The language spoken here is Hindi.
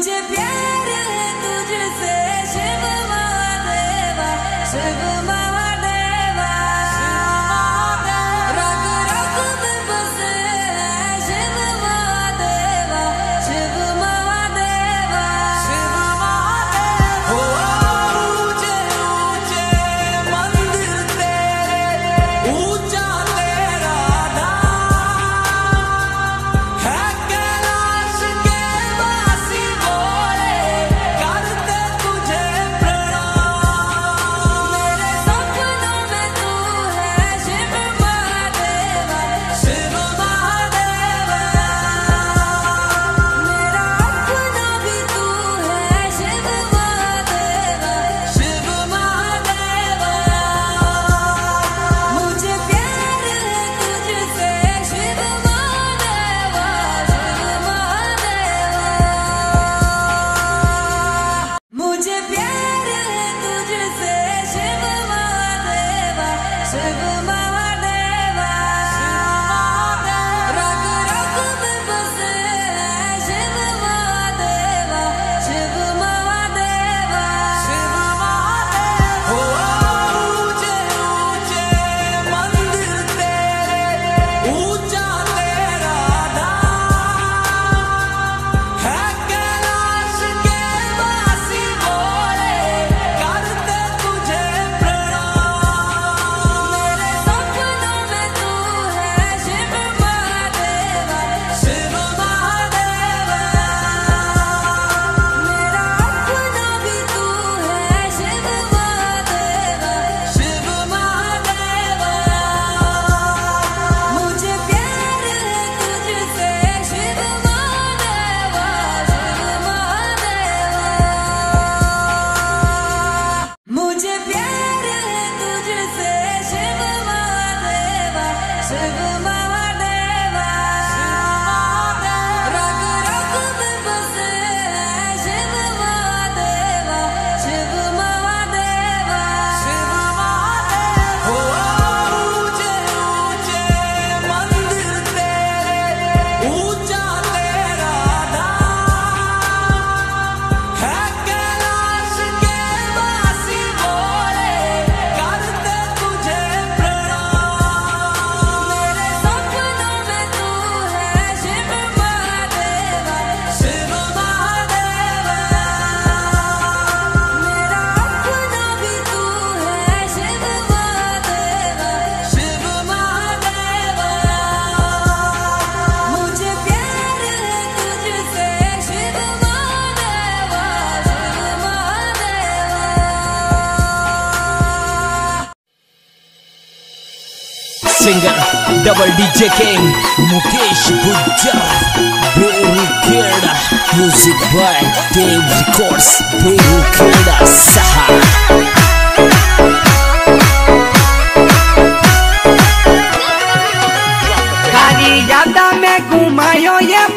मुझे प्यार है तुझसे शिव महादेवा, शिव महादेवा। रग रग में बसे है शिव महादेवा, शिव महादेवा, शिव महादेवा। ऊंचे ऊंचे मंदिर तेरे, ऊंचा तेरा धाम है, कैलाश के वासी बोले करते तुझे प्रणाम। मेरे सपनों में तू है शिव महादेवा, शिव महादेवा। मेरा अपना भी तू है शिव महादेवा, शिव महादेवा। मुझे प्यार है तुझसे शिव महादेवा, शिव महादेवा। मुझे प्यार है तुझसे शिव महादेवा, शिव महादेवा। रग रग में बसे है शिव महादेवा, शिव महादेवा, शिव महादेवा। ऊंचे ऊंचे मंदिर तेरे, ऊंचा तेरा धाम है, कैलाश के वासी बोले करते तुझे प्रणाम। मेरे सपनों में तू है शिव महादेवा, शिव महादेवा। मेरा अपना भी तू है शिव महादेवा, शिव महादेवा। मुझे प्यार है तुझसे शिव महादेवा, शिव महादेवा। मुझे प्यार है तुझसे शिव महादेवा, शिव महादेवा। रग रग में बसे है शिव महादेवा, शिव महादेवा, शिव महादेवा। ऊंचे ऊंचे मंदिर तेरे, ऊंचा तेरा धाम है, कैलाश के वासी बोले करते तुझे प्रणाम। मेरे सपनों में तू है शिव महादेवा, शिव महादेवा। मेरा अपना भी तू है शिव महादेवा, शिव महादेवा। मुझे प्यार है तुझसे Shiv Mahadeva, Shiv Mahadeva. Singer Double DJ King Mukesh Pyar Beru Kheda, music by Dave Records, Beru Kheda Saha। खाली यादा में घुमायो ये